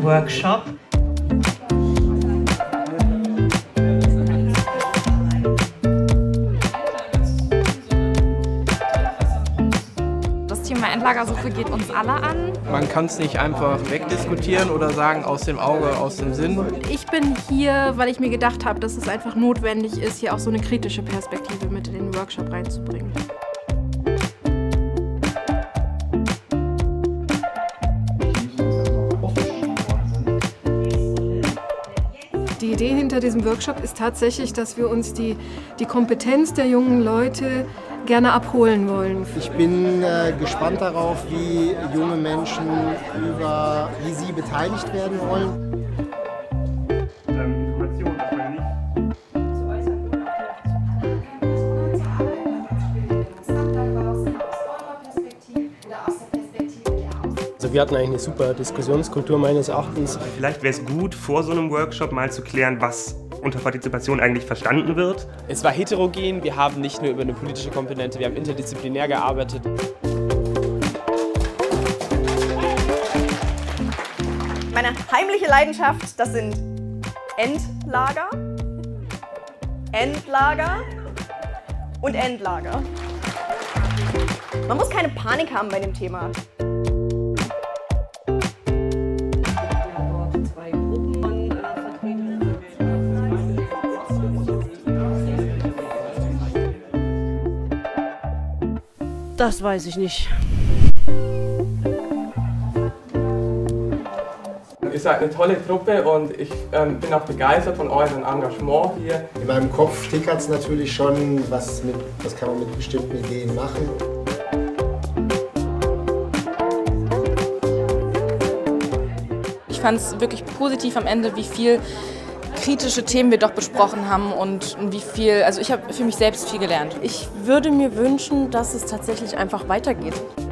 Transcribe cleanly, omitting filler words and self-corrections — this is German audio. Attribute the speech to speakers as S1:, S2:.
S1: Workshop.
S2: Das Thema Endlagersuche geht uns alle an.
S3: Man kann es nicht einfach wegdiskutieren oder sagen, aus dem Auge, aus dem Sinn.
S4: Ich bin hier, weil ich mir gedacht habe, dass es einfach notwendig ist, hier auch so eine kritische Perspektive mit in den Workshop reinzubringen.
S5: Die Idee hinter diesem Workshop ist tatsächlich, dass wir uns die Kompetenz der jungen Leute gerne abholen wollen.
S6: Ich bin gespannt darauf, wie junge Menschen wie sie beteiligt werden wollen.
S7: Also wir hatten eigentlich eine super Diskussionskultur meines Erachtens.
S8: Vielleicht wäre es gut, vor so einem Workshop mal zu klären, was unter Partizipation eigentlich verstanden wird.
S9: Es war heterogen, wir haben nicht nur über eine politische Komponente, wir haben interdisziplinär gearbeitet.
S10: Meine heimliche Leidenschaft, das sind Endlager, Endlager und Endlager. Man muss keine Panik haben bei dem Thema.
S1: Das weiß ich nicht.
S3: Ihr seid eine tolle Truppe und ich bin auch begeistert von eurem Engagement hier.
S6: In meinem Kopf tickert es natürlich schon, was kann man mit bestimmten Ideen machen.
S2: Ich fand es wirklich positiv am Ende, wie viel kritische Themen wir doch besprochen haben und wie viel, also ich habe für mich selbst viel gelernt.
S1: Ich würde mir wünschen, dass es tatsächlich einfach weitergeht.